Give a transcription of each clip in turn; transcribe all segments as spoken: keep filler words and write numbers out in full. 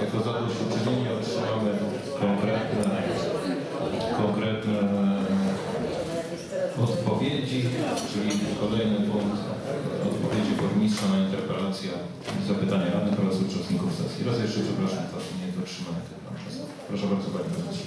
jako zadośćuczynienie otrzymamy konkretne, konkretne odpowiedzi, czyli kolejny punkt odpowiedzi burmistrza na interpelację i zapytania radnych oraz uczestników sesji. Raz jeszcze przepraszam za niedotrzymanie tego czasu. Proszę bardzo, Pani Prezes.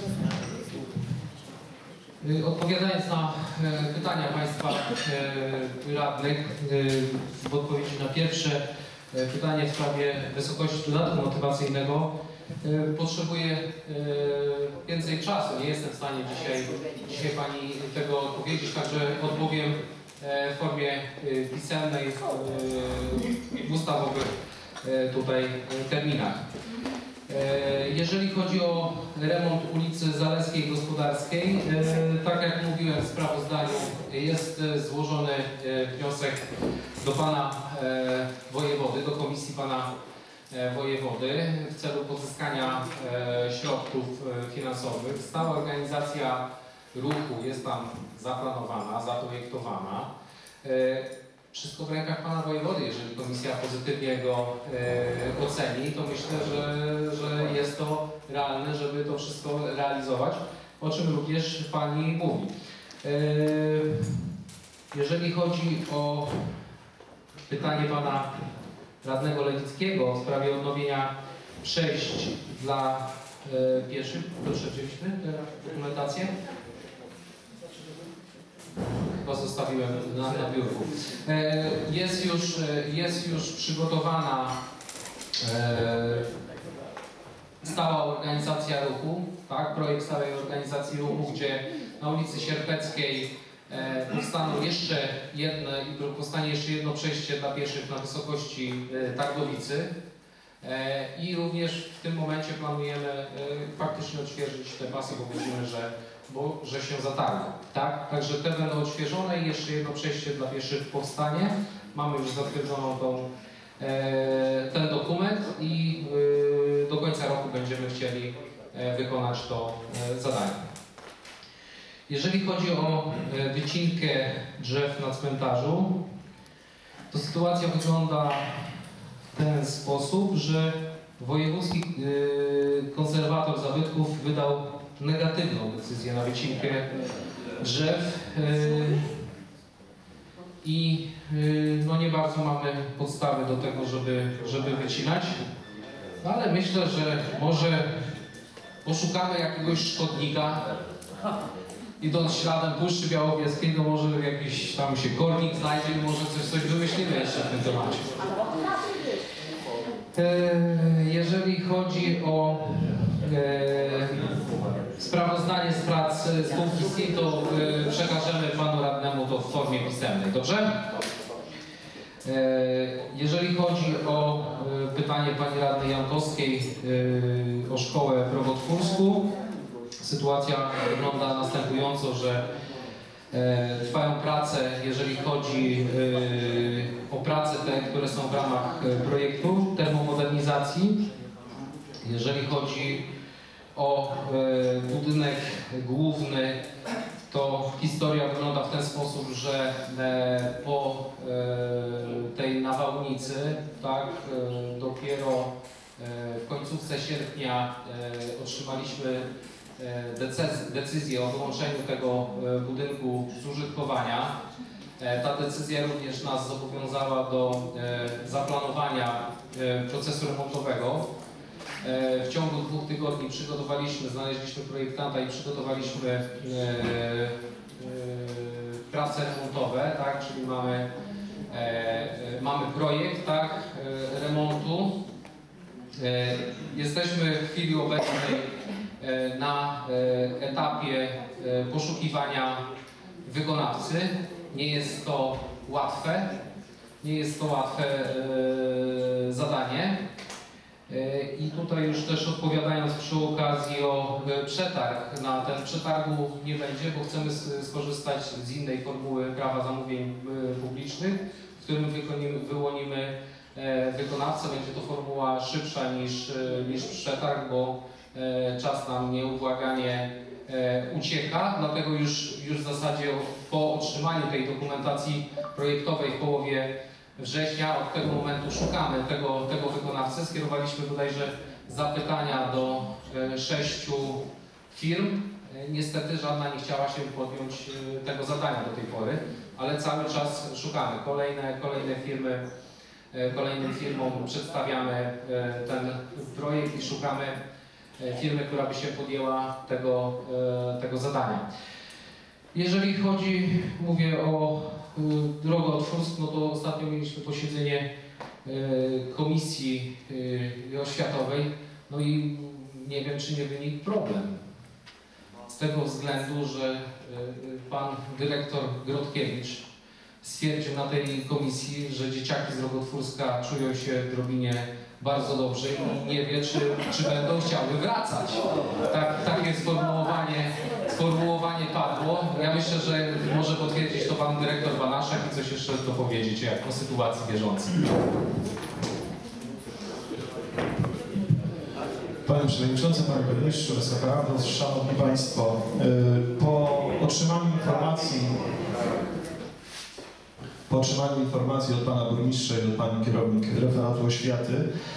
Odpowiadając na e, pytania Państwa e, radnych, e, w odpowiedzi na pierwsze e, pytanie w sprawie wysokości dodatku motywacyjnego e, potrzebuję e, więcej czasu. Nie jestem w stanie dzisiaj, dzisiaj Pani tego odpowiedzieć, także odpowiem e, w formie e, pisemnej e, w ustawowych e, tutaj terminach. Jeżeli chodzi o remont ulicy Zaleskiej Gospodarskiej, tak jak mówiłem w sprawozdaniu, jest złożony wniosek do Pana Wojewody, do Komisji Pana Wojewody w celu pozyskania środków finansowych. Stała organizacja ruchu jest tam zaplanowana, zaprojektowana. Wszystko w rękach Pana Wojewody. Jeżeli Komisja pozytywnie go e, oceni, to myślę, że, że jest to realne, żeby to wszystko realizować, o czym również Pani mówi. E, jeżeli chodzi o pytanie Pana Radnego Lewickiego w sprawie odnowienia przejść dla e, pieszych, proszę wziąć tę dokumentację. Chyba zostawiłem na, na biurku. E, jest, już, jest już przygotowana e, stała organizacja ruchu, tak? Projekt stałej organizacji ruchu, gdzie na ulicy Sierpeckiej e, powstaną jeszcze jedno, powstanie jeszcze jedno przejście dla pieszych na wysokości e, Targowicy. E, I również w tym momencie planujemy e, faktycznie odświeżyć te pasy, bo widzimy, że bo że się zatarło, tak? Także te będą odświeżone i jeszcze jedno przejście dla pieszych powstanie. Mamy już zatwierdzoną tą, e, ten dokument i e, do końca roku będziemy chcieli e, wykonać to e, zadanie. Jeżeli chodzi o e, wycinkę drzew na cmentarzu, to sytuacja wygląda w ten sposób, że wojewódzki e, konserwator zabytków wydał negatywną decyzję na wycinkę drzew yy, i yy, no nie bardzo mamy podstawy do tego, żeby, żeby wycinać, ale myślę, że może poszukamy jakiegoś szkodnika, idąc śladem Puszczy Białowieskiej, no może jakiś tam się kornik znajdzie i może coś, coś wymyślimy jeszcze w tym temacie. Yy, jeżeli chodzi o yy, sprawozdanie z prac spółki S I, to yy, przekażemy Panu Radnemu to w formie pisemnej, dobrze? Yy, jeżeli chodzi o yy, pytanie Pani Radnej Jankowskiej yy, o szkołę w Robotwórsku, sytuacja wygląda następująco, że E, trwają prace, jeżeli chodzi e, o prace te, które są w ramach e, projektu termomodernizacji. Jeżeli chodzi o e, budynek główny, to historia wygląda w ten sposób, że e, po e, tej nawałnicy, tak, e, dopiero e, w końcówce sierpnia e, otrzymaliśmy decyzję o wyłączeniu tego budynku z użytkowania. Ta decyzja również nas zobowiązała do zaplanowania procesu remontowego. W ciągu dwóch tygodni przygotowaliśmy, znaleźliśmy projektanta i przygotowaliśmy prace remontowe, tak? Czyli mamy, mamy projekt, tak? Remontu. Jesteśmy w chwili obecnej na etapie poszukiwania wykonawcy. Nie jest to łatwe, nie jest to łatwe zadanie. I tutaj już też odpowiadając przy okazji o przetarg, na ten przetargu nie będzie, bo chcemy skorzystać z innej formuły prawa zamówień publicznych, w którym wyłonimy wykonawcę. Będzie to formuła szybsza niż, niż przetarg, bo czas nam nieubłaganie ucieka, dlatego już, już w zasadzie po otrzymaniu tej dokumentacji projektowej w połowie września, od tego momentu szukamy tego, tego wykonawcy. Skierowaliśmy bodajże zapytania do e, sześciu firm. E, niestety żadna nie chciała się podjąć e, tego zadania do tej pory, ale cały czas szukamy. Kolejne, kolejne firmy, e, kolejnym firmom przedstawiamy e, ten projekt i szukamy e, firmy, która by się podjęła tego, e, tego zadania. Jeżeli chodzi, mówię o y, drogotwórstwie, no to ostatnio mieliśmy posiedzenie y, Komisji y, Oświatowej, no i nie wiem, czy nie wynikł problem. Z tego względu, że y, pan dyrektor Grodkiewicz stwierdził na tej komisji, że dzieciaki z Drogotwórska czują się w Drobinie bardzo dobrze i nie wie, czy, czy będą chciały wracać. Tak, takie sformułowanie, sformułowanie padło. Ja myślę, że może potwierdzić to pan dyrektor Banaszek i coś jeszcze dopowiedzieć jak o sytuacji bieżącej. Panie Przewodniczący, Panie Burmistrzu, Wysoka Rado, Szanowni Państwo, po otrzymaniu informacji Po otrzymaniu informacji od Pana Burmistrza i od Pani Kierownik Referatu Oświaty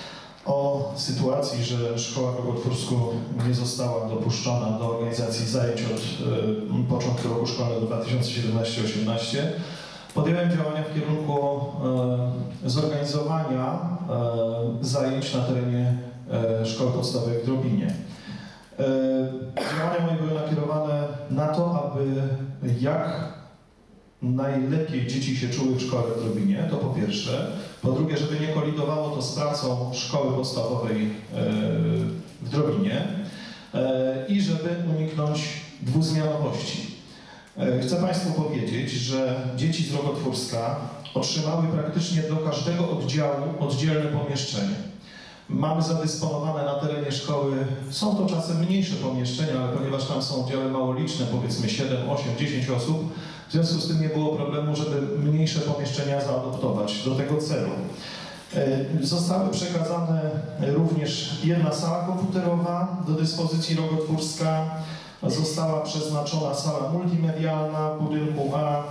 o sytuacji, że Szkoła w Drogotwórsku nie została dopuszczona do organizacji zajęć od e, początku roku szkolnego dwa tysiące siedemnastego osiemnastego, podjąłem działania w kierunku e, zorganizowania e, zajęć na terenie e, Szkoły Podstawowej w Drobinie. E, działania moje były nakierowane na to, aby jak najlepiej dzieci się czuły w szkole w Drobinie, to po pierwsze. Po drugie, żeby nie kolidowało to z pracą szkoły podstawowej w Drobinie i żeby uniknąć dwuzmianowości. Chcę Państwu powiedzieć, że dzieci z Drogotwórska otrzymały praktycznie do każdego oddziału oddzielne pomieszczenie. Mamy zadysponowane na terenie szkoły, są to czasem mniejsze pomieszczenia, ale ponieważ tam są oddziały małoliczne, powiedzmy siedem, osiem, dziesięć osób, w związku z tym nie było problemu, żeby mniejsze pomieszczenia zaadoptować do tego celu. Zostały przekazane również jedna sala komputerowa do dyspozycji Drogotwórska, została przeznaczona sala multimedialna w budynku A.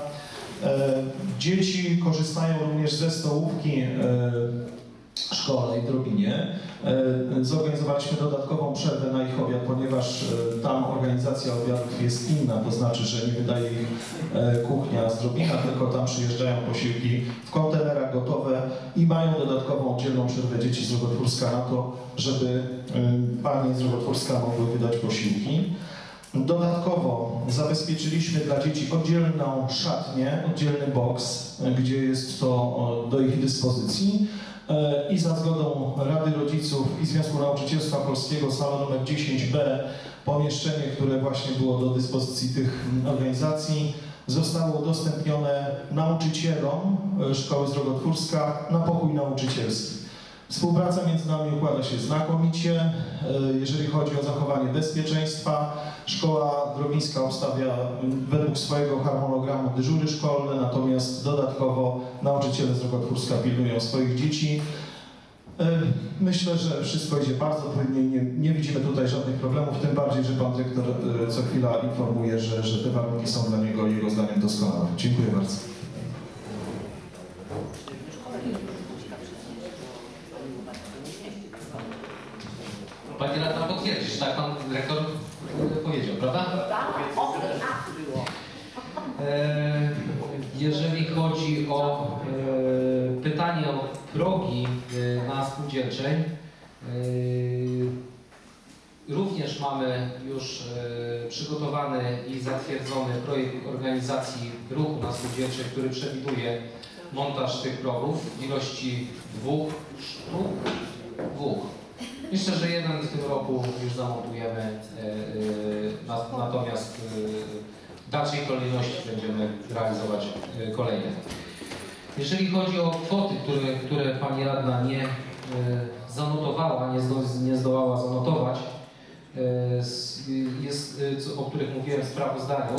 Dzieci korzystają również ze stołówki szkolnej w Drobinie. Zorganizowaliśmy dodatkową przerwę na ich obiad, ponieważ tam organizacja obiadów jest inna, to znaczy, że nie wydaje ich kuchnia z Drobina, tylko tam przyjeżdżają posiłki w kontenerach gotowe i mają dodatkową oddzielną przerwę dzieci z Drogotwórska na to, żeby panie z Drogotwórska mogły wydać posiłki. Dodatkowo zabezpieczyliśmy dla dzieci oddzielną szatnię, oddzielny boks, gdzie jest to do ich dyspozycji. I za zgodą Rady Rodziców i Związku Nauczycielstwa Polskiego sala numer dziesięć B, pomieszczenie, które właśnie było do dyspozycji tych organizacji, zostało udostępnione nauczycielom Szkoły z Drogotwórska na pokój nauczycielski. Współpraca między nami układa się znakomicie, jeżeli chodzi o zachowanie bezpieczeństwa. Szkoła drobińska ustawia według swojego harmonogramu dyżury szkolne, natomiast dodatkowo nauczyciele z Drogotwórska pilnują swoich dzieci. Myślę, że wszystko idzie bardzo płynnie i nie, nie widzimy tutaj żadnych problemów, tym bardziej, że pan dyrektor co chwila informuje, że, że te warunki są dla niego i jego zdaniem doskonałe. Dziękuję bardzo. Pani radna potwierdzić, tak pan dyrektor powiedział, prawda? E, jeżeli chodzi o e, pytanie o progi e, na spółdzielczej, e, również mamy już e, przygotowany i zatwierdzony projekt organizacji ruchu na spółdzielczej, który przewiduje montaż tych progów w ilości dwóch sztuk, dwóch. Myślę, że jeden w tym roku już zamontujemy, natomiast w dalszej kolejności będziemy realizować kolejne. Jeżeli chodzi o kwoty, które, które Pani Radna nie zanotowała, nie, zdo, nie zdołała zanotować, jest, o których mówiłem w sprawozdaniu,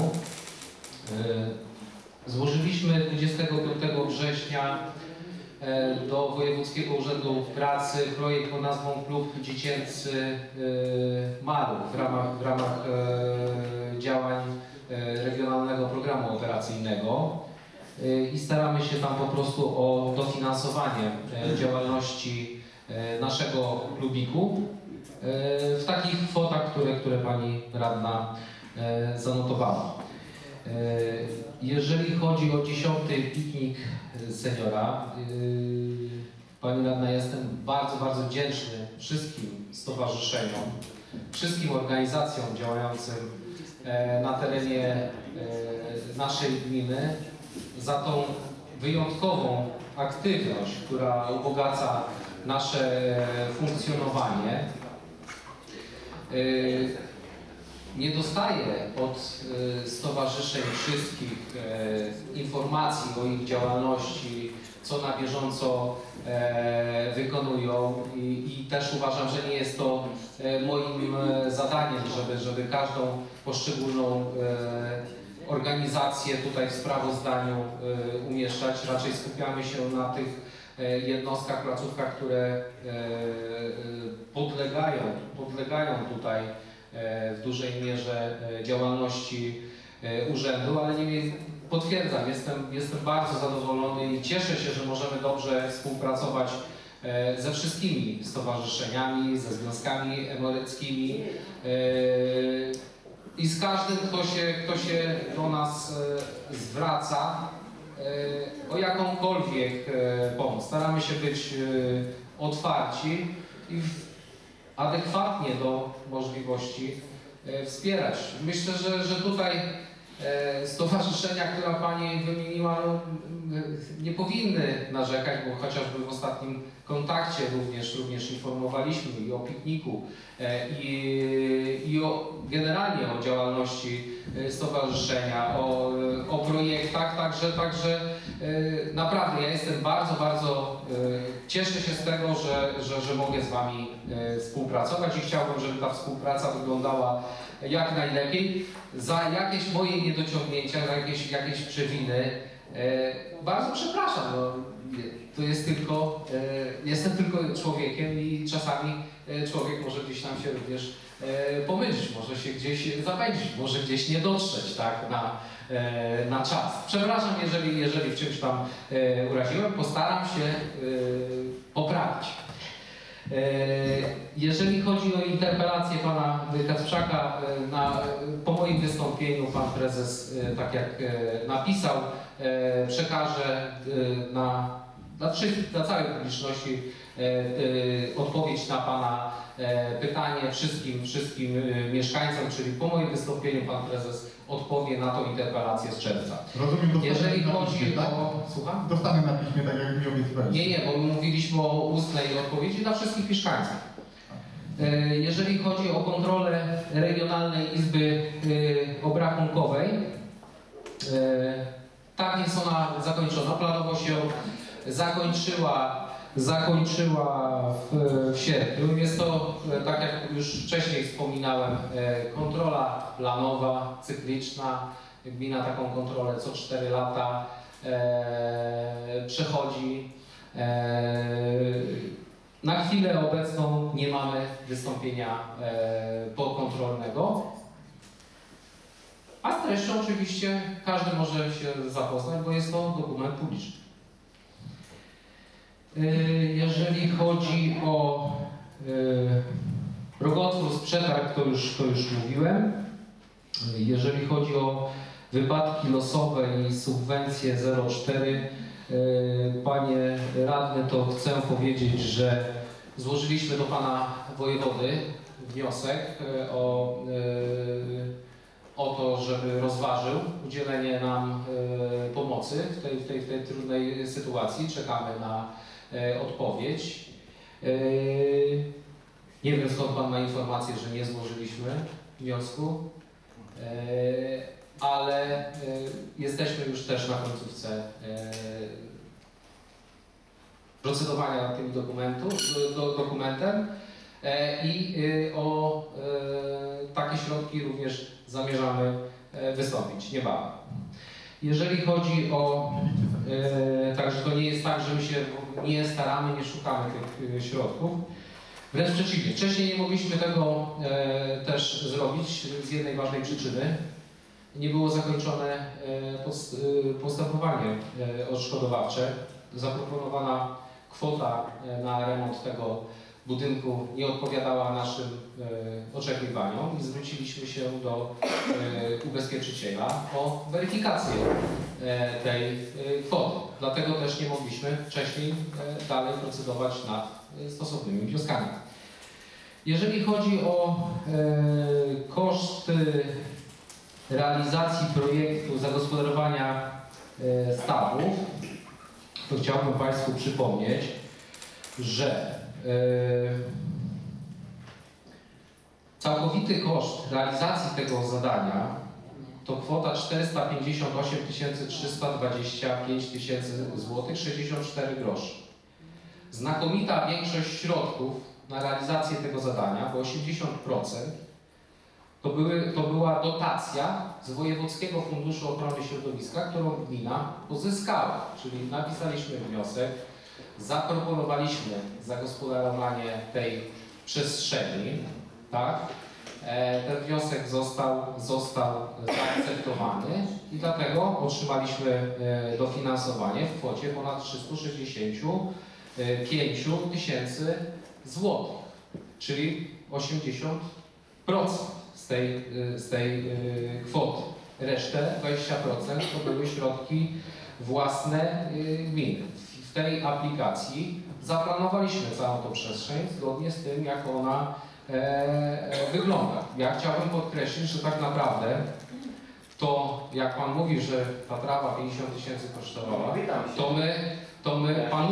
złożyliśmy dwudziestego piątego września do Wojewódzkiego Urzędu Pracy projekt pod nazwą Klub Dziecięcy Maluch w ramach, w ramach działań Regionalnego Programu Operacyjnego i staramy się tam po prostu o dofinansowanie działalności naszego klubiku. w takich kwotach, które, które Pani Radna zanotowała. Jeżeli chodzi o dziesiąty piknik seniora, Pani Radna, jestem bardzo, bardzo wdzięczny wszystkim stowarzyszeniom, wszystkim organizacjom działającym na terenie naszej gminy za tą wyjątkową aktywność, która ubogaca nasze funkcjonowanie. Nie dostaję od stowarzyszeń wszystkich informacji o ich działalności, co na bieżąco wykonują i, i też uważam, że nie jest to moim zadaniem, żeby, żeby każdą poszczególną organizację tutaj w sprawozdaniu umieszczać. Raczej skupiamy się na tych jednostkach, placówkach, które podlegają, podlegają tutaj w dużej mierze działalności urzędu, ale niemniej potwierdzam, jestem, jestem bardzo zadowolony i cieszę się, że możemy dobrze współpracować ze wszystkimi stowarzyszeniami, ze związkami emeryckimi i z każdym, kto się, kto się do nas zwraca o jakąkolwiek pomoc. Staramy się być otwarci i adekwatnie do możliwości wspierać. Myślę, że, że tutaj stowarzyszenia, które Pani wymieniła, no, nie powinny narzekać, bo chociażby w ostatnim kontakcie również, również informowaliśmy i o pikniku, i, i o, generalnie o działalności stowarzyszenia, o, o projektach, także, także naprawdę ja jestem bardzo, bardzo cieszę się z tego, że, że, że mogę z Wami współpracować i chciałbym, żeby ta współpraca wyglądała jak najlepiej. Za jakieś moje niedociągnięcia, za jakieś, jakieś przewiny bardzo przepraszam. No, to jest tylko, jestem tylko człowiekiem i czasami człowiek może gdzieś tam się również pomylić, może się gdzieś zapędzić, może gdzieś nie dotrzeć tak, na, na czas. Przepraszam, jeżeli, jeżeli w czymś tam uraziłem, postaram się poprawić. Jeżeli chodzi o interpelację pana Kacprzaka, na, po moim wystąpieniu pan prezes, tak jak napisał, przekaże na, dla, dla całej publiczności odpowiedź na pana pytanie wszystkim, wszystkim mieszkańcom, czyli po moim wystąpieniu pan prezes odpowie na tą interpelację z czerwca. Rozumiem, jeżeli na chodzi piśmie, tak? o... Słucham? Dostanę na piśmie, tak jak mi obiecywałeś. Nie, nie, bo mówiliśmy o ustnej odpowiedzi dla wszystkich mieszkańców. Jeżeli chodzi o kontrolę Regionalnej Izby Obrachunkowej, tak jest ona zakończona. Planowo się zakończyła, zakończyła w, w sierpniu. Jest to, tak jak już wcześniej wspominałem, kontrola planowa, cykliczna. Gmina taką kontrolę co cztery lata e, przechodzi. E, na chwilę obecną nie mamy wystąpienia e, pokontrolnego. A z treścią oczywiście każdy może się zapoznać, bo jest to dokument publiczny. E, jeżeli chodzi o e, Rogotwór, przetarg, to już, to już mówiłem. Jeżeli chodzi o wypadki losowe i subwencje zero cztery, panie radny, to chcę powiedzieć, że złożyliśmy do pana wojewody wniosek o, o to, żeby rozważył udzielenie nam pomocy w tej, w tej, w tej trudnej sytuacji. Czekamy na odpowiedź. Nie wiem, skąd pan ma informację, że nie złożyliśmy wniosku. Ale jesteśmy już też na końcówce procedowania nad tym dokumentu, do, dokumentem i o takie środki również zamierzamy wystąpić niebawem. Jeżeli chodzi o, także to nie jest tak, że my się nie staramy, nie szukamy tych środków. Wręcz przeciwnie, wcześniej nie mogliśmy tego też zrobić z jednej ważnej przyczyny. Nie było zakończone postępowanie odszkodowawcze. Zaproponowana kwota na remont tego budynku nie odpowiadała naszym e, oczekiwaniom i zwróciliśmy się do e, ubezpieczyciela o weryfikację e, tej e, kwoty. Dlatego też nie mogliśmy wcześniej e, dalej procedować nad e, stosownymi wnioskami. Jeżeli chodzi o e, koszty realizacji projektu zagospodarowania e, stawów, to chciałbym Państwu przypomnieć, że Yy, całkowity koszt realizacji tego zadania to kwota czterysta pięćdziesiąt osiem tysięcy trzysta dwadzieścia pięć złotych sześćdziesiąt cztery groszy. Znakomita większość środków na realizację tego zadania, bo osiemdziesiąt procent, to, były, to była dotacja z Wojewódzkiego Funduszu Ochrony Środowiska, którą gmina pozyskała, czyli napisaliśmy wniosek, zaproponowaliśmy zagospodarowanie tej przestrzeni, tak? E, ten wniosek został, został zaakceptowany i dlatego otrzymaliśmy e, dofinansowanie w kwocie ponad trzysta sześćdziesiąt pięć tysięcy złotych, czyli osiemdziesiąt procent z tej, z tej e, kwoty. Resztę, dwadzieścia procent, to były środki własne e, gminy. W tej aplikacji zaplanowaliśmy całą tą przestrzeń zgodnie z tym, jak ona e, e, wygląda. Ja chciałbym podkreślić, że tak naprawdę to, jak Pan mówi, że ta trawa pięćdziesiąt tysięcy kosztowała, to my, to my Panu,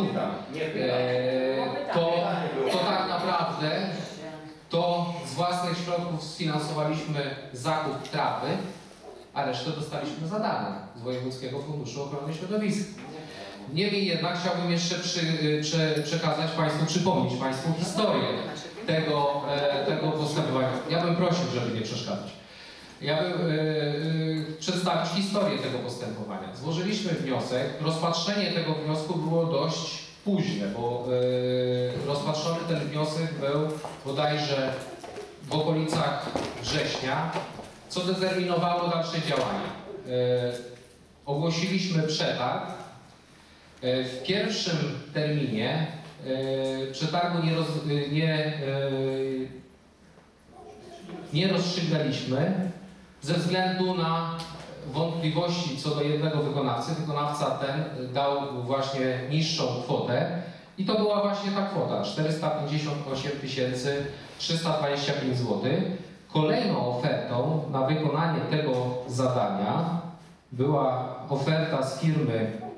e, to, to tak naprawdę to z własnych środków sfinansowaliśmy zakup trawy, a resztę dostaliśmy za darmo z Wojewódzkiego Funduszu Ochrony Środowiska. Niemniej jednak chciałbym jeszcze przy, prze, przekazać Państwu, przypomnieć Państwu historię tego, e, tego postępowania. Ja bym prosił, żeby nie przeszkadzać. Ja bym e, e, przedstawić historię tego postępowania. Złożyliśmy wniosek. Rozpatrzenie tego wniosku było dość późne, bo e, rozpatrzony ten wniosek był bodajże w okolicach września, co determinowało dalsze działania. E, ogłosiliśmy przetarg. W pierwszym terminie e, przetargu nie, roz, nie, e, nie rozstrzygnęliśmy ze względu na wątpliwości co do jednego wykonawcy. Wykonawca ten dał właśnie niższą kwotę i to była właśnie ta kwota czterysta pięćdziesiąt osiem tysięcy trzysta dwadzieścia pięć złotych. Kolejną ofertą na wykonanie tego zadania była oferta z firmy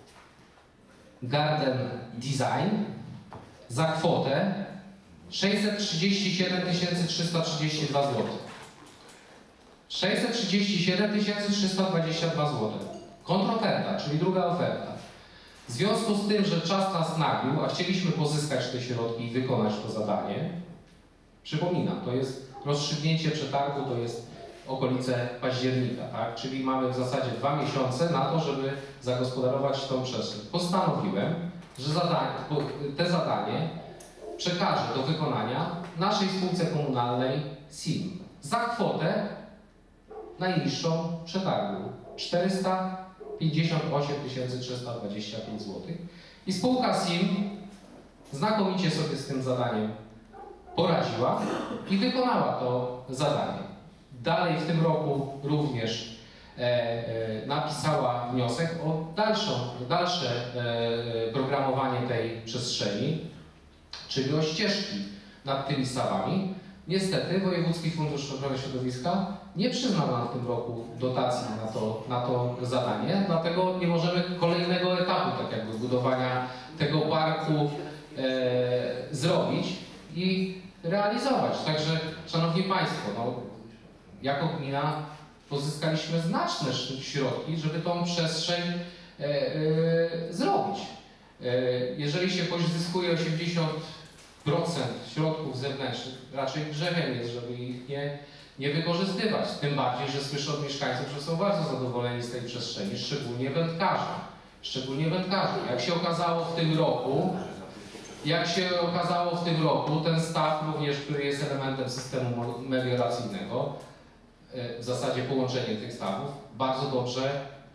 Garden Design za kwotę sześćset trzydzieści siedem tysięcy trzysta trzydzieści dwa złote. sześćset trzydzieści siedem tysięcy trzysta dwadzieścia dwa złote. Kontroferta, czyli druga oferta. W związku z tym, że czas nas naglił, a chcieliśmy pozyskać te środki i wykonać to zadanie, przypominam, to jest rozstrzygnięcie przetargu, to jest okolice października, tak? Czyli mamy w zasadzie dwa miesiące na to, żeby zagospodarować tą przestrzeń. Postanowiłem, że zadanie, te zadanie przekażę do wykonania naszej spółce komunalnej S I M za kwotę najniższą przetargu czterysta pięćdziesiąt osiem tysięcy trzysta dwadzieścia pięć złotych i spółka S I M znakomicie sobie z tym zadaniem poradziła i wykonała to zadanie. Dalej w tym roku również e, e, napisała wniosek o dalszą, dalsze e, programowanie tej przestrzeni, czyli o ścieżki nad tymi stawami. Niestety Wojewódzki Fundusz Ochrony Środowiska nie przyznał nam w tym roku dotacji na to, na to zadanie, dlatego nie możemy kolejnego etapu tak jakby budowania tego parku e, zrobić i realizować. Także, Szanowni Państwo, no, jako gmina pozyskaliśmy znaczne środki, żeby tą przestrzeń e, e, zrobić. E, jeżeli się pozyskuje osiemdziesiąt procent środków zewnętrznych, raczej grzechem jest, żeby ich nie, nie wykorzystywać. Tym bardziej, że słyszę od mieszkańców, że są bardzo zadowoleni z tej przestrzeni, szczególnie wędkarze. Szczególnie wędkarze. Jak się okazało w tym roku, Jak się okazało w tym roku, ten staw również, który jest elementem systemu melioracyjnego, w zasadzie połączenie tych stawów, bardzo dobrze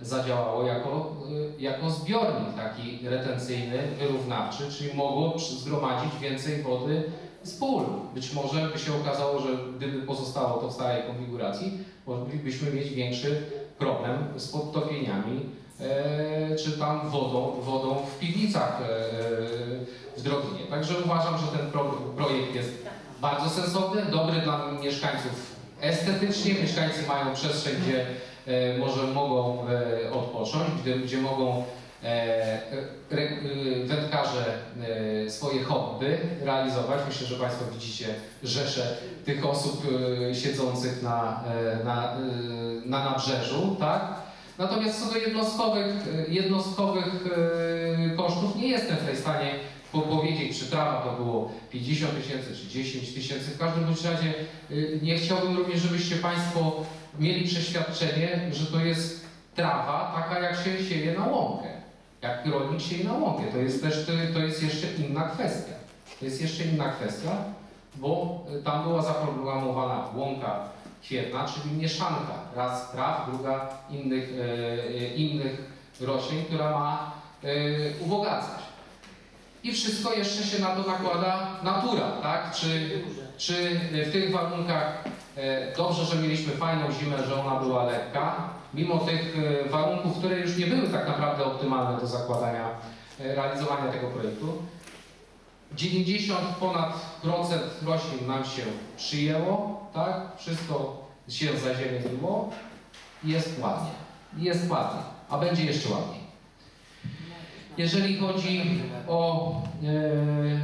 zadziałało jako, jako zbiornik taki retencyjny, wyrównawczy, czyli mogło zgromadzić więcej wody z pól. Być może by się okazało, że gdyby pozostało to w starej konfiguracji, moglibyśmy mieć większy problem z podtopieniami, e, czy tam wodą, wodą w piwnicach e, w Drobinie. Także uważam, że ten pro, projekt jest bardzo sensowny, dobry dla mieszkańców estetycznie. Mieszkańcy mają przestrzeń, gdzie e, może mogą e, odpocząć, gdzie, gdzie mogą e, re, e, wędkarze e, swoje hobby realizować. Myślę, że Państwo widzicie rzesze tych osób e, siedzących na, e, na, e, na nabrzeżu, tak? Natomiast co do jednostkowych, jednostkowych e, kosztów, nie jestem w tej stanie powiedzieć, czy trawa to było pięćdziesiąt tysięcy, czy dziesięć tysięcy. W każdym bądź razie y, nie chciałbym również, żebyście Państwo mieli przeświadczenie, że to jest trawa taka, jak się sieje na łąkę. Jak rolnik sieje na łąkę. To jest też, to, to jest jeszcze inna kwestia. To jest jeszcze inna kwestia, bo tam była zaprogramowana łąka kwietna, czyli mieszanka. Raz traw, druga innych, y, innych roślin, która ma y, ubogacać. I wszystko jeszcze się na to nakłada natura, tak? Czy, czy w tych warunkach e, dobrze, że mieliśmy fajną zimę, że ona była lekka, mimo tych e, warunków, które już nie były tak naprawdę optymalne do zakładania, e, realizowania tego projektu. dziewięćdziesiąt ponad procent roślin nam się przyjęło, tak? Wszystko się zazieleniło i jest ładnie. Jest ładnie, a będzie jeszcze ładniej. Jeżeli chodzi o e,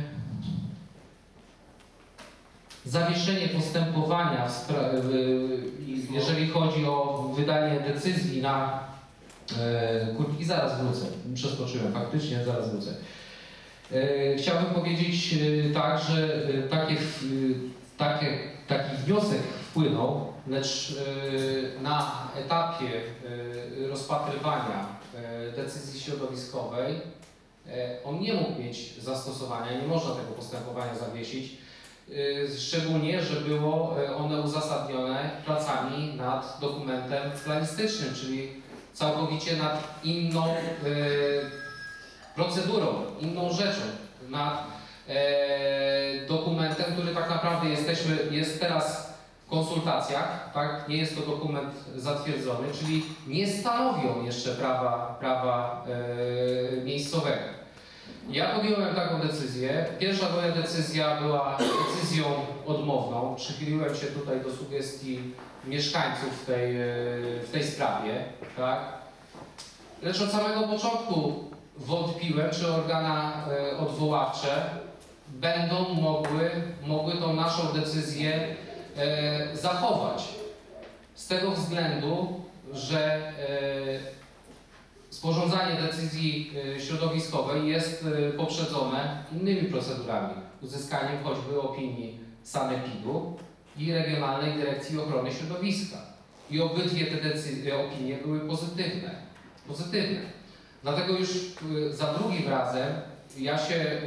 zawieszenie postępowania, w e, jeżeli chodzi o wydanie decyzji na e, kurki, zaraz wrócę, przeskoczyłem faktycznie, zaraz wrócę. E, chciałbym powiedzieć e, tak, że e, takie, e, takie, taki wniosek wpłynął, lecz e, na etapie e, rozpatrywania decyzji środowiskowej on nie mógł mieć zastosowania, nie można tego postępowania zawiesić, szczególnie, że było one uzasadnione pracami nad dokumentem planistycznym, czyli całkowicie nad inną procedurą, inną rzeczą, nad dokumentem, który tak naprawdę jesteśmy, jest teraz w konsultacjach, tak? Nie jest to dokument zatwierdzony, czyli nie stanowią jeszcze prawa, prawa e, miejscowego. Ja podjąłem taką decyzję. Pierwsza moja decyzja była decyzją odmowną. Przychyliłem się tutaj do sugestii mieszkańców w tej, w tej sprawie, tak? Lecz od samego początku wątpiłem, czy organa e, odwoławcze będą mogły, mogły tą naszą decyzję E, zachować. Z tego względu, że e, sporządzanie decyzji e, środowiskowej jest e, poprzedzone innymi procedurami. Uzyskaniem choćby opinii sanepidu i Regionalnej Dyrekcji Ochrony Środowiska. I obydwie te decyzje, opinie były pozytywne. pozytywne. Dlatego już e, za drugim razem ja się e,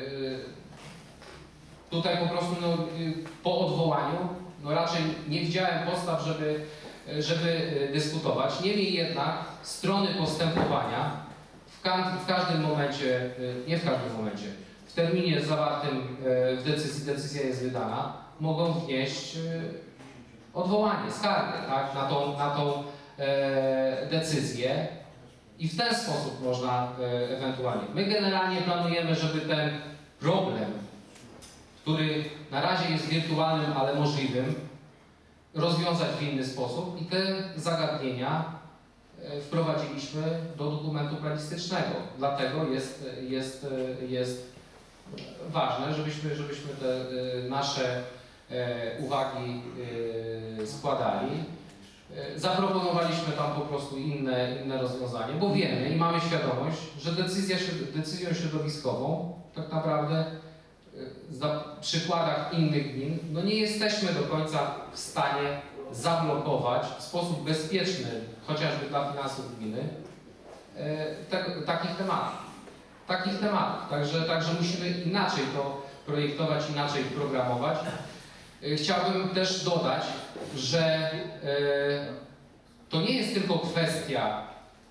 tutaj po prostu no, po odwołaniu no raczej nie widziałem podstaw, żeby, żeby dyskutować. Niemniej jednak strony postępowania w, ka w każdym momencie, nie w każdym momencie, w terminie zawartym w decyzji, decyzja jest wydana, mogą wnieść odwołanie, skargę, tak, na tą, na tą e, decyzję i w ten sposób można e, ewentualnie. My generalnie planujemy, żeby ten problem, który na razie jest wirtualnym, ale możliwym, rozwiązać w inny sposób i te zagadnienia wprowadziliśmy do dokumentu planistycznego. Dlatego jest, jest, jest ważne, żebyśmy, żebyśmy te nasze uwagi składali. Zaproponowaliśmy tam po prostu inne, inne rozwiązanie, bo wiemy i mamy świadomość, że decyzja, decyzją środowiskową tak naprawdę na przykładach innych gmin, no nie jesteśmy do końca w stanie zablokować w sposób bezpieczny, chociażby dla finansów gminy, te, takich tematów. Takich tematów. Także, także musimy inaczej to projektować, inaczej programować. Chciałbym też dodać, że to nie jest tylko kwestia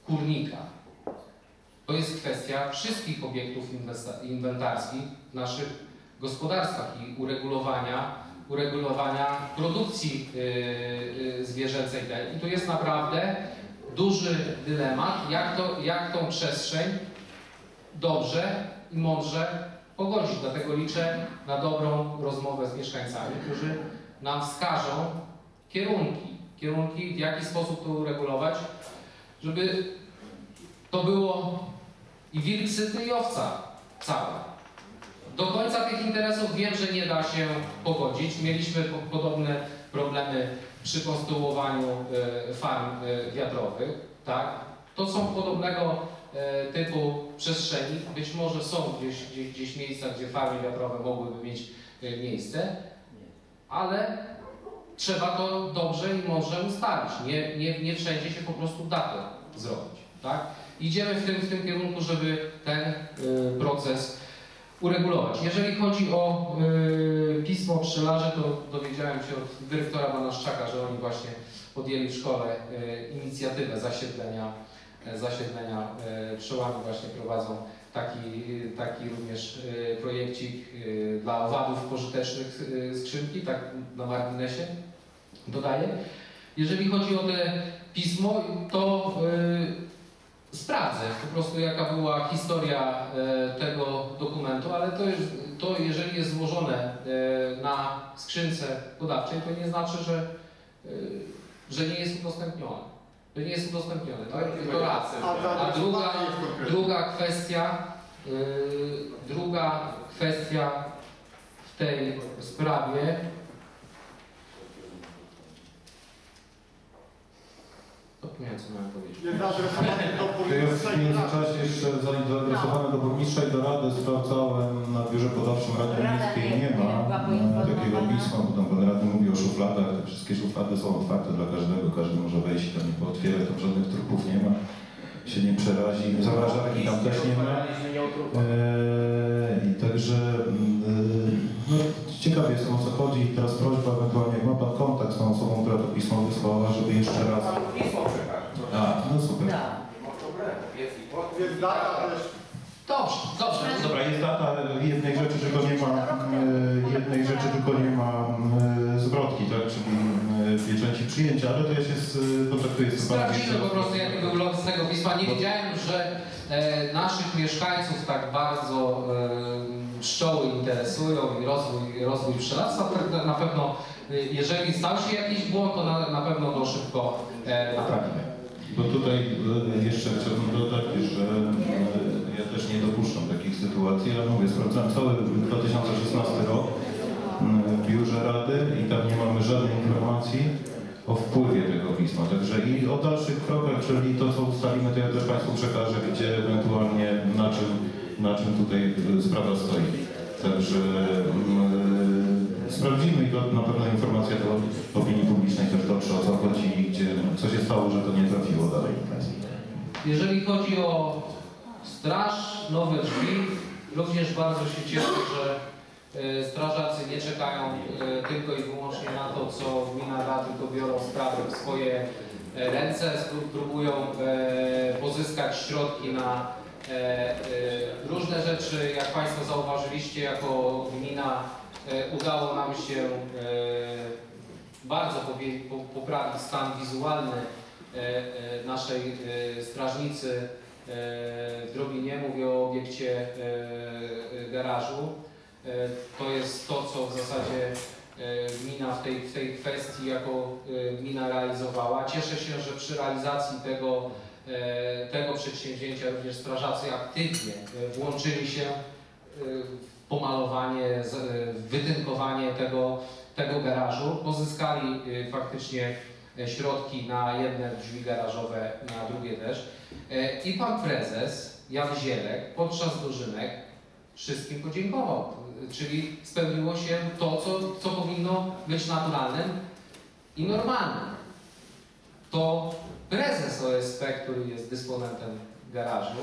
kurnika. To jest kwestia wszystkich obiektów inwentarskich w naszych gospodarstwach i uregulowania, uregulowania produkcji yy, yy, zwierzęcej. I tu jest naprawdę duży dylemat, jak, to, jak tą przestrzeń dobrze i mądrze pogodzić. Dlatego liczę na dobrą rozmowę z mieszkańcami, którzy nam wskażą kierunki, kierunki w jaki sposób to uregulować, żeby to było i wilk syty, i owca cała. Do końca tych interesów wiem, że nie da się pogodzić. Mieliśmy po podobne problemy przy konstruowaniu y, farm y, wiatrowych. Tak? To są podobnego y, typu przestrzeni. Być może są gdzieś, gdzieś, gdzieś miejsca, gdzie farmy wiatrowe mogłyby mieć y, miejsce, ale trzeba to dobrze i mądrze ustalić. Nie, nie, nie wszędzie się po prostu da to zrobić. Tak? Idziemy w tym, w tym kierunku, żeby ten y, proces uregulować. Jeżeli chodzi o y, pismo pszczelarzy, to dowiedziałem się od dyrektora Banaszczaka, że oni właśnie podjęli w szkole y, inicjatywę zasiedlenia, y, zasiedlenia y, pszczołami. Właśnie prowadzą taki, y, taki również y, projekcik y, dla owadów pożytecznych y, skrzynki, tak na marginesie dodaję. Jeżeli chodzi o te pismo, to y, sprawdzę po prostu, jaka była historia e, tego dokumentu, ale to, jest, to jeżeli jest złożone e, na skrzynce podawczej, to nie znaczy, że, e, że nie jest udostępnione. To nie jest udostępnione, to, to raz. A druga, druga kwestia, e, druga kwestia w tej sprawie. Nie wiem, co miałem powiedzieć. Jest zaadresowany do To jest w międzyczasie jeszcze zaadresowane do burmistrza i do rady. Sprawdzałem na biurze podawczym Rady Miejskiej. Nie ma e, takiego pisma, bo tam pan radny mówi o szufladach. Te wszystkie szuflady są otwarte dla każdego. Każdy może wejść i tam nie pootwiera. Tam żadnych trupów nie ma. Się nie przerazi. Zamrażarki tam też nie ma. E, I także e, no, ciekawie jestem, o co chodzi. I teraz prośba, ewentualnie jak ma pan kontakt z tą osobą, która to pismo wysłała, żeby jeszcze raz... A, no super. Jest data też. Dobrze, dobrze. Dobra, jest data jednej rzeczy, tylko nie ma e, jednej rzeczy, tylko nie ma e, zwrotki, tak, czyli e, pieczęci przyjęcia, ale to jeszcze jest, e, potraktuję to Sprawdzimy po prostu, jaki był lot z tego pisma. Nie wiedziałem, że e, naszych mieszkańców tak bardzo e, pszczoły interesują i rozwój, rozwój pszczelarstwa. Tak na pewno, e, jeżeli stał się jakiś błąd, to na, na pewno go szybko e, naprawimy. Bo tutaj e, jeszcze chciałbym dodać, że e, ja też nie dopuszczam takich sytuacji, ale mówię, sprawdzałem cały dwa tysiące szesnasty rok w biurze Rady i tam nie mamy żadnej informacji o wpływie tego pisma. Także i o dalszych krokach, czyli to, co ustalimy, to ja też Państwu przekażę, gdzie ewentualnie na czym, na czym tutaj sprawa stoi. Także yy, sprawdzimy i to na pewno informacja do opinii publicznej też dotrze, o co chodzi i gdzie, co się stało, że to nie trafiło dalej. Jeżeli chodzi o straż, nowe drzwi, również bardzo się cieszę, że e, strażacy nie czekają e, tylko i wyłącznie na to, co gmina da, tylko biorą sprawy w swoje e, ręce, próbują e, pozyskać środki na e, e, różne rzeczy. Jak Państwo zauważyliście, jako gmina e, udało nam się e, bardzo poprawić stan wizualny naszej strażnicy w Drobinie. Mówię o obiekcie garażu. To jest to, co w zasadzie gmina w tej, w tej kwestii jako gmina realizowała. Cieszę się, że przy realizacji tego, tego przedsięwzięcia również strażacy aktywnie włączyli się w pomalowanie, w wytynkowanie tego, tego garażu. Pozyskali faktycznie środki na jedne drzwi garażowe, na drugie też. I pan prezes Jan Zielek podczas dożynek wszystkim podziękował. Czyli spełniło się to, co, co powinno być naturalnym i normalnym. To prezes O S P, który jest dysponentem garażu,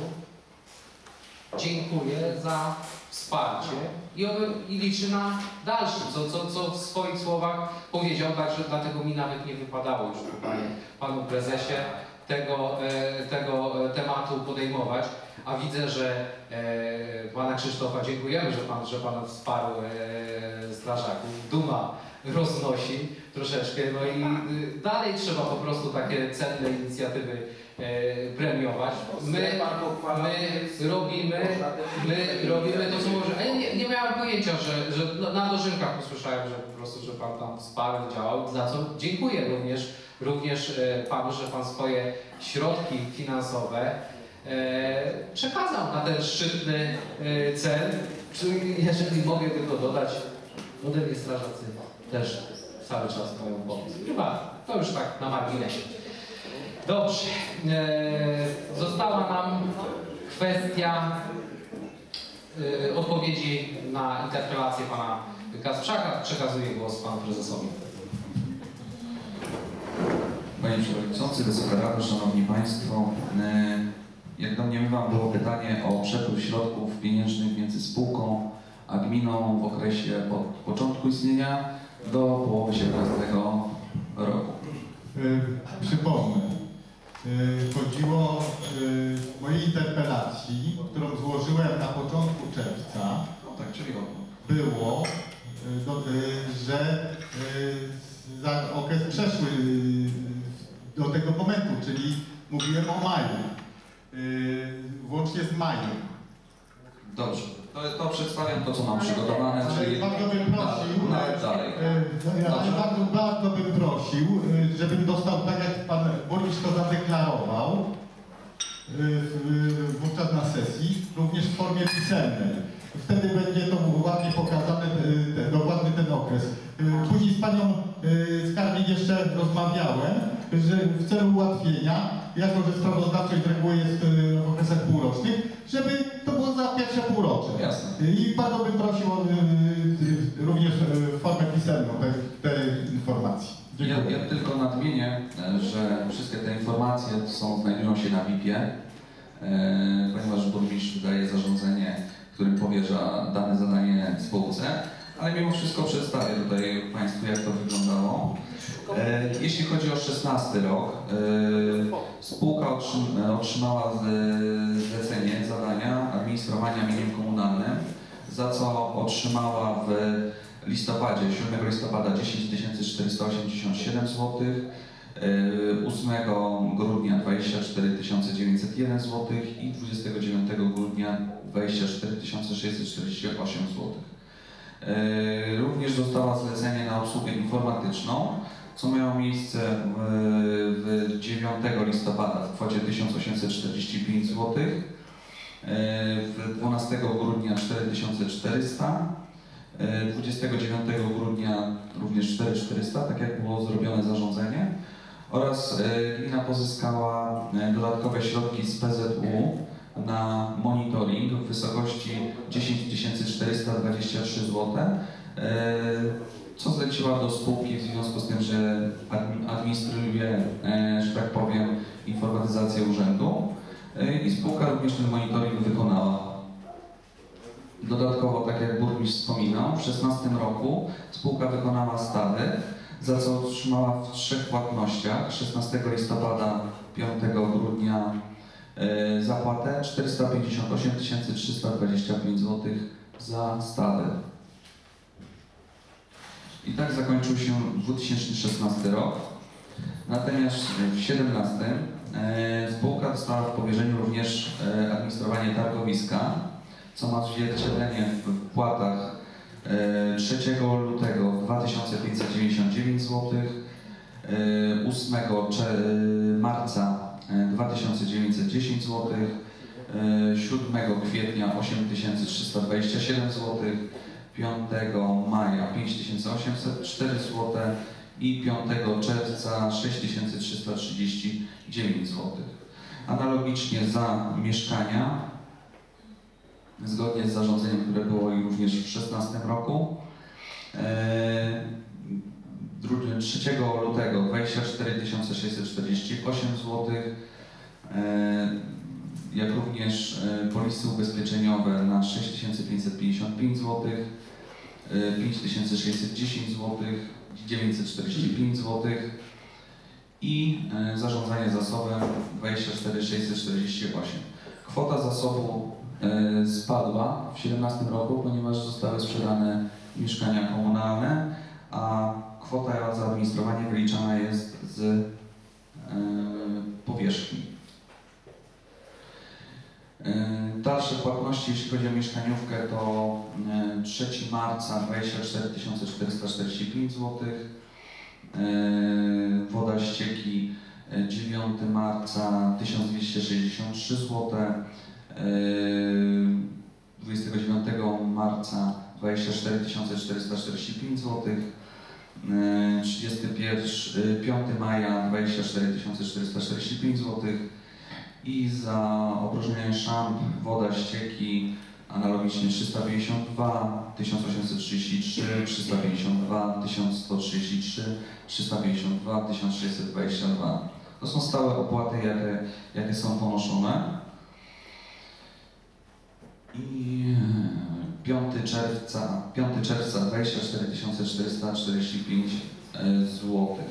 dziękuję za wsparcie i, i liczy na dalsze, co, co, co w swoich słowach powiedział, także dlatego mi nawet nie wypadało już po panie, panu prezesie tego, e, tego e, tematu podejmować, a widzę, że e, pana Krzysztofa, dziękujemy, że pan, że pan wsparł e, strażaków. Duma roznosi troszeczkę, no i y, dalej trzeba po prostu takie cenne inicjatywy e, premiować. My, my robimy, my robimy to, co może. A ja nie, nie miałem pojęcia, że, że na- na dożynkach usłyszałem, że po prostu, że pan tam wsparł, działał, za co dziękuję również, również e, panu, że pan swoje środki finansowe e, przekazał na ten szczytny e, cel. Czyli jeżeli mogę tylko dodać, ode mnie strażacy też cały czas mają pomoc. Chyba to już tak na marginesie. Dobrze. E, została nam kwestia e, odpowiedzi na interpelację pana Kasprzaka. Przekazuję głos panu prezesowi. Panie Przewodniczący, Wysoka Rado, Szanowni Państwo, e, jak domniemywam, było pytanie o przepływ środków pieniężnych między spółką a gminą w okresie od początku istnienia do połowy siedemnastego roku. Y, Przypomnę, y, chodziło y, w mojej interpelacji, którą złożyłem na początku czerwca, No tak, czyli o było, y, do, y, że y, za okres przeszły y, do tego momentu, czyli mówiłem o maju, y, włącznie z majem. Dobrze, to, to przedstawiam to, co mam przygotowane, Ale czyli bardzo bym prosił, nawet dalej. y, ale Dobrze. bardzo, bardzo bym prosił, y, żebym dostał, tak jak pan burmistrz to zadeklarował, y, w- wówczas na sesji, również w formie pisemnej. Wtedy będzie to ładnie pokazane, y, te- dokładny ten okres. Y, Później z panią y, skarbnik jeszcze rozmawiałem, że w celu ułatwienia, jako że sprawozdawczość z reguły jest y, w okresach półrocznych, żeby to było za pierwsze półrocze. Jasne. I bardzo bym prosił o, y, y, również y, formę pisemną tej, tej informacji. Ja, Dziękuję. ja tylko nadmienię, e, że wszystkie te informacje są, znajdują się na V I P-ie, e, ponieważ burmistrz wydaje zarządzenie, którym powierza dane zadanie spółce, ale mimo wszystko przedstawię tutaj Państwu, jak to wyglądało. E, Jeśli chodzi o szesnasty rok, e, spółka otrzym- otrzymała z- zlecenie, zadania administrowania mieniem komunalnym, za co otrzymała w listopadzie, siódmego listopada dziesięć tysięcy czterysta osiemdziesiąt siedem złotych, e, ósmego grudnia dwadzieścia cztery tysiące dziewięćset jeden złotych i dwudziestego dziewiątego grudnia dwadzieścia cztery tysiące sześćset czterdzieści osiem złotych. E, Również dostała zlecenie na obsługę informatyczną, co miało miejsce w, w dziewiątego listopada w kwocie tysiąc osiemset czterdzieści pięć złotych, w dwunastego grudnia cztery tysiące czterysta, dwudziestego dziewiątego grudnia również cztery tysiące czterysta, tak jak było zrobione zarządzenie, oraz e, gmina pozyskała e, dodatkowe środki z P Z U na monitoring w wysokości dziesięć tysięcy czterysta dwadzieścia trzy złote, e, co zleciła do spółki w związku z tym, że admi- administruje, e, że tak powiem, informatyzację urzędu e, i spółka również ten monitoring wykonała. Dodatkowo, tak jak burmistrz wspominał, w dwa tysiące szesnastym roku spółka wykonała stawy, za co otrzymała w trzech płatnościach szesnastego listopada, piątego grudnia e, zapłatę czterysta pięćdziesiąt osiem tysięcy trzysta dwadzieścia pięć złotych za stawy. I tak zakończył się dwa tysiące szesnasty rok. Natomiast w dwa tysiące siedemnastym e, spółka dostała w powierzeniu również e, administrowanie targowiska, co ma odzwierciedlenie w wpłatach e, trzeciego lutego dwa tysiące pięćset dziewięćdziesiąt dziewięć złotych, e, ósmego marca e, dwa tysiące dziewięćset dziesięć złotych, e, siódmego kwietnia osiem tysięcy trzysta dwadzieścia siedem złotych, piątego maja pięć tysięcy osiemset cztery złote i piątego czerwca sześć tysięcy trzysta trzydzieści dziewięć złotych. Analogicznie za mieszkania, zgodnie z zarządzeniem, które było i również w dwa tysiące szesnastym roku, e, trzeciego lutego dwadzieścia cztery tysiące sześćset czterdzieści osiem złotych, e, jak również e, polisy ubezpieczeniowe na sześć tysięcy pięćset pięćdziesiąt pięć złotych, e, pięć tysięcy sześćset dziesięć złotych, dziewięćset czterdzieści pięć złotych i e, zarządzanie zasobem dwadzieścia cztery tysiące sześćset czterdzieści osiem. Kwota zasobu e, spadła w dwa tysiące siedemnastym roku, ponieważ zostały sprzedane mieszkania komunalne, a kwota za administrowanie wyliczana jest z e, powierzchni. E, dalsze płatności, jeśli chodzi o mieszkaniówkę, to e, trzeciego marca dwadzieścia cztery tysiące czterysta czterdzieści pięć złotych, e, woda ścieki dziewiątego marca tysiąc dwieście sześćdziesiąt trzy złote, dwudziestego dziewiątego marca dwadzieścia cztery tysiące czterysta czterdzieści pięć złotych, trzydziestego piątego maja dwadzieścia cztery tysiące czterysta czterdzieści pięć złotych i za opróżnianie szamp, woda ścieki analogicznie trzysta pięćdziesiąt dwa, tysiąc osiemset trzydzieści trzy, trzysta pięćdziesiąt dwa, tysiąc sto trzydzieści trzy, trzysta pięćdziesiąt dwa, tysiąc sześćset dwadzieścia dwa. To są stałe opłaty, jakie, jakie są ponoszone. I piątego czerwca, piątego czerwca dwadzieścia cztery tysiące czterysta czterdzieści pięć złotych.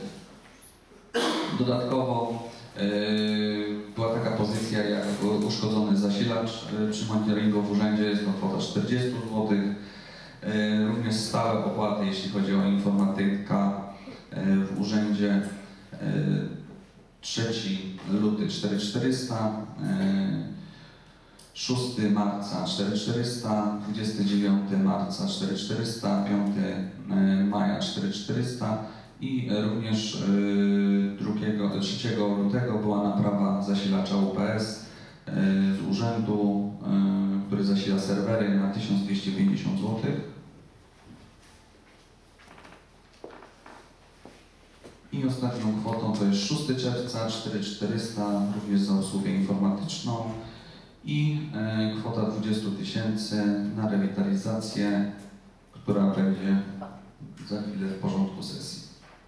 Dodatkowo yy, była taka pozycja jak uszkodzony zasilacz yy, przy monitoringu w urzędzie, jest to kwota czterdzieści złotych. Yy, również stałe opłaty, jeśli chodzi o informatyka yy, w urzędzie. Yy, trzeciego lutego cztery tysiące czterysta, szóstego marca cztery tysiące czterysta, dwudziestego dziewiątego marca cztery tysiące czterysta, piątego maja cztery tysiące czterysta i również drugiego, trzeciego lutego była naprawa zasilacza U P S z urzędu, który zasila serwery, na tysiąc dwieście pięćdziesiąt złotych. I ostatnią kwotą to jest szóstego czerwca cztery tysiące czterysta, również za usługę informatyczną i e, kwota dwadzieścia tysięcy na rewitalizację, która będzie za chwilę w porządku sesji.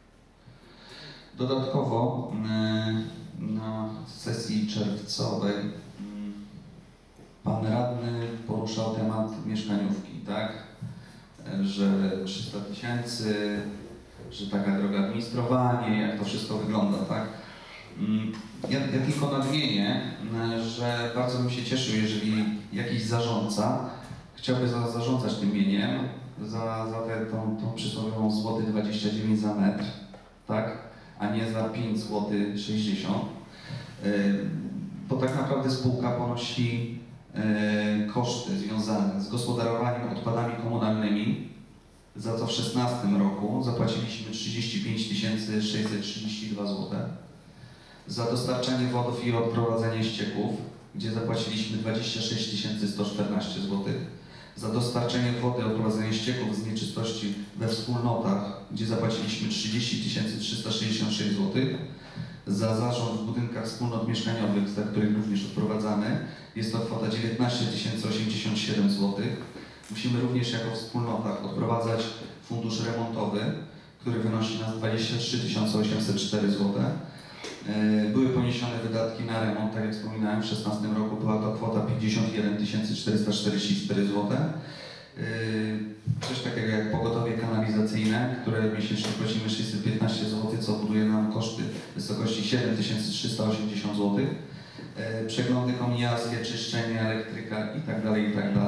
Dodatkowo e, na sesji czerwcowej m, pan radny poruszał temat mieszkaniówki, tak? E, że trzysta tysięcy, że taka droga administrowanie, jak to wszystko wygląda, tak? Ja, ja tylko nadmienię, że bardzo bym się cieszył, jeżeli jakiś zarządca chciałby za, zarządzać tym mieniem za, za tę tą, tą przysłowiową złoty dwadzieścia dziewięć za metr, tak? A nie za pięć złotych sześćdziesiąt. Bo tak naprawdę spółka ponosi koszty związane z gospodarowaniem odpadami komunalnymi. Za co w dwa tysiące szesnastym roku zapłaciliśmy trzydzieści pięć tysięcy sześćset trzydzieści dwa złote. Za dostarczanie wodów i odprowadzanie ścieków, gdzie zapłaciliśmy dwadzieścia sześć tysięcy sto czternaście złotych. Za dostarczenie wody i odprowadzanie ścieków z nieczystości we wspólnotach, gdzie zapłaciliśmy trzydzieści tysięcy trzysta sześćdziesiąt sześć złotych. Za zarząd w budynkach wspólnot mieszkaniowych, za których również odprowadzamy, jest to kwota dziewiętnaście tysięcy osiemdziesiąt siedem złotych. Musimy również jako wspólnotach odprowadzać fundusz remontowy, który wynosi nas dwadzieścia trzy tysiące osiemset cztery złote. Były poniesione wydatki na remont, tak jak wspominałem, w dwa tysiące szesnastym roku była to kwota pięćdziesiąt jeden tysięcy czterysta czterdzieści cztery złote. Coś takiego jak pogotowie kanalizacyjne, które miesięcznie płacimy sześćset piętnaście złotych, co buduje nam koszty w wysokości siedem tysięcy trzysta osiemdziesiąt złotych. Przeglądy kominiarskie, czyszczenie, elektryka itd., itd.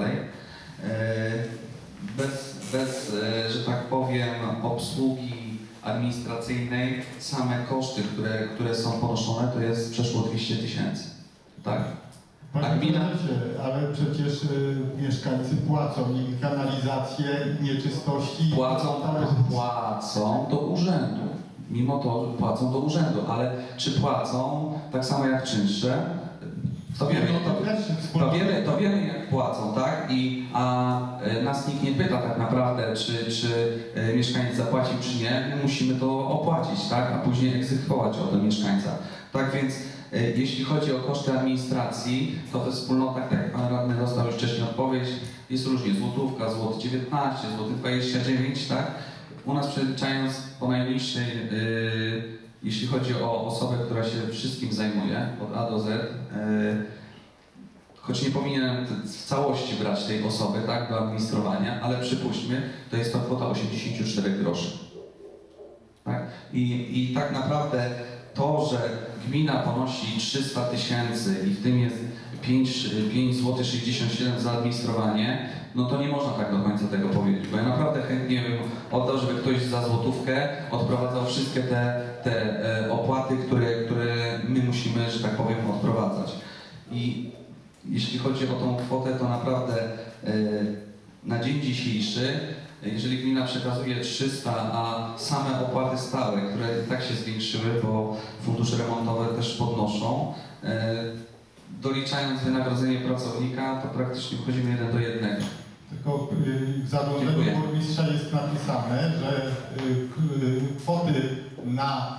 Bez, bez, że tak powiem, obsługi administracyjnej, same koszty, które, które są ponoszone, to jest przeszło dwieście tysięcy. Tak? Panie A gmina... prezesie, ale przecież y, mieszkańcy płacą i kanalizację, i nieczystości. Płacą, ale... płacą do urzędu. Mimo to płacą do urzędu, ale czy płacą tak samo jak czynsze? To wiemy, to, to, wiemy, to wiemy jak płacą, tak? I, a e, nas nikt nie pyta tak naprawdę, czy, czy e, mieszkaniec zapłacił, czy nie. My musimy to opłacić, tak? A później egzekwować od tego mieszkańca. Tak więc e, jeśli chodzi o koszty administracji, to we wspólnotach, tak jak pan radny dostał już wcześniej odpowiedź, jest różnie. Złotówka, złoty dziewiętnaście, złoty dwadzieścia dziewięć, tak? U nas przeliczając po najniższej, yy, jeśli chodzi o osobę, która się wszystkim zajmuje, od A do Z, yy, choć nie powinienem w całości brać tej osoby, tak, do administrowania, ale przypuśćmy, to jest to kwota osiemdziesiąt cztery groszy. Tak? I, I tak naprawdę to, że gmina ponosi trzysta tysięcy i w tym jest pięć złotych sześćdziesiąt siedem zł za administrowanie, no to nie można tak do końca tego powiedzieć, bo ja naprawdę chętnie bym oddał, żeby ktoś za złotówkę odprowadzał wszystkie te, te e, opłaty, które, które my musimy, że tak powiem, odprowadzać. I jeśli chodzi o tą kwotę, to naprawdę e, na dzień dzisiejszy, jeżeli gmina przekazuje trzysta, a same opłaty stałe, które i tak się zwiększyły, bo fundusze remontowe też podnoszą, e, doliczając wynagrodzenie pracownika, to praktycznie wchodzimy jeden do jednego. Tylko y, w zarządzeniu burmistrza jest napisane, że y, y, kwoty na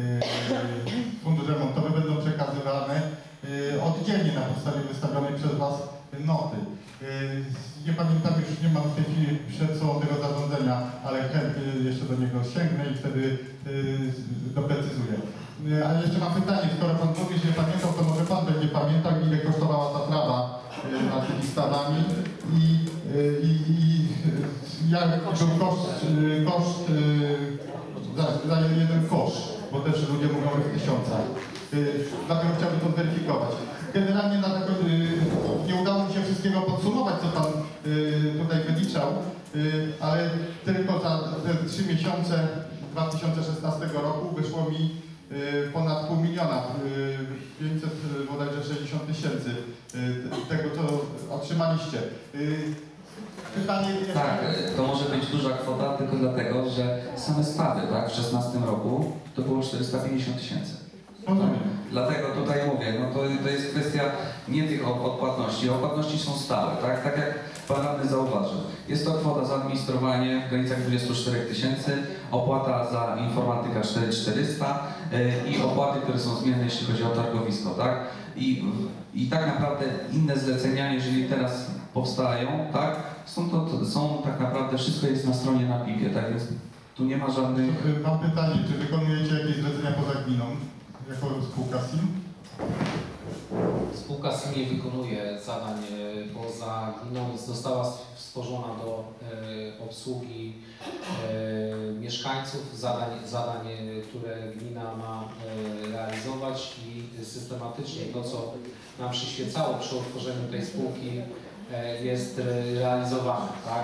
y, fundusz remontowy będą przekazywane y, oddzielnie na podstawie wystawionej przez Was noty. Y, nie pamiętam, już nie mam w tej chwili przed sobą tego zarządzenia, ale chętnie jeszcze do niego sięgnę i wtedy y, doprecyzuję. Y, ale jeszcze mam pytanie, skoro Pan burmistrz nie pamiętał, to może Pan będzie pamiętał, ile kosztowała ta trawa y, nad tymi stawami i, y, i, i jak był koszt, y, koszt y, za, za jeden kosz, bo też ludzie mówią w tysiącach. Y, dlatego chciałbym to zweryfikować. Generalnie na taką, y, nie udało mi się wszystkiego podsumować, co Pan y, tutaj wyliczał, y, ale tylko za te trzy miesiące dwa tysiące szesnastego roku wyszło mi y, ponad pół miliona, y, pięćset bodajże sześćdziesiąt tysięcy y, tego, co otrzymaliście. Y, pytanie jest... Tak, to może być duża kwota tylko dlatego, że same stawy, tak, w szesnastym roku to było czterysta pięćdziesiąt tysięcy. Rozumiem. Dlatego tutaj mówię, no to, to jest kwestia nie tych odpłatności. Odpłatności są stałe, tak? Tak jak Pan radny zauważył. Jest to kwota za administrowanie w granicach dwudziestu czterech tysięcy, opłata za informatyka cztery tysiące czterysta yy, i opłaty, które są zmienne, jeśli chodzi o targowisko, tak? I, i tak naprawdę inne zlecenia, jeżeli teraz powstają, tak? Są to, to są tak naprawdę, wszystko jest na stronie na pipie, tak? Więc tu nie ma żadnych... Mam pytanie, czy wykonujecie jakieś zlecenia poza gminą? Jako spółka S I M? Spółka S I M nie wykonuje zadań poza gminą, więc została stworzona do e, obsługi e, mieszkańców, zadań, zadań, które gmina ma e, realizować i systematycznie to, co nam przyświecało przy utworzeniu tej spółki, e, jest realizowane. Tak?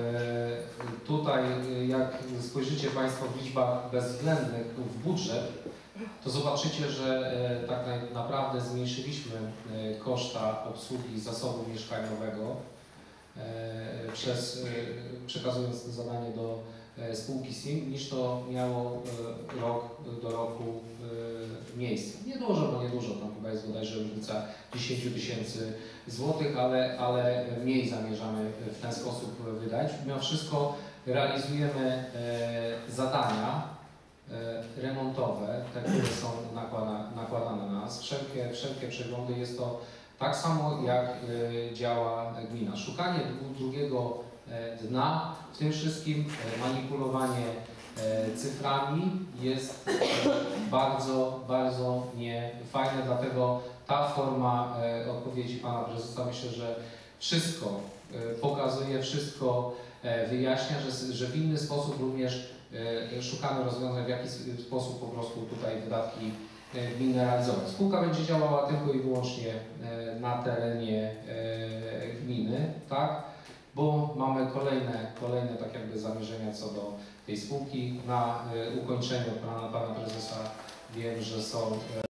E, tutaj, jak spojrzycie Państwo w liczbach bezwzględnych w budżet, to zobaczycie, że e, tak na, naprawdę zmniejszyliśmy e, koszta obsługi zasobu mieszkaniowego e, przez, e, przekazując to zadanie do e, spółki S I M, niż to miało e, rok do roku e, miejsce. Niedużo, no niedużo, tam chyba jest bodajże różnica dziesięć tysięcy złotych, ale, ale mniej zamierzamy w ten sposób wydać. Mimo wszystko realizujemy e, zadania remontowe, te, które są nakłada, nakładane na nas, wszelkie, wszelkie przeglądy, jest to tak samo jak y, działa gmina. Szukanie drugiego e, dna, w tym wszystkim e, manipulowanie e, cyframi jest e, bardzo, bardzo niefajne, dlatego ta forma e, odpowiedzi Pana Prezesa, myślę, że wszystko e, pokazuje, wszystko e, wyjaśnia, że, że w inny sposób również szukamy rozwiązań, w jaki sposób po prostu tutaj wydatki gminy realizować. Spółka będzie działała tylko i wyłącznie na terenie gminy, tak? Bo mamy kolejne, kolejne tak jakby zamierzenia co do tej spółki. Na ukończeniu od pana, pana prezesa wiem, że są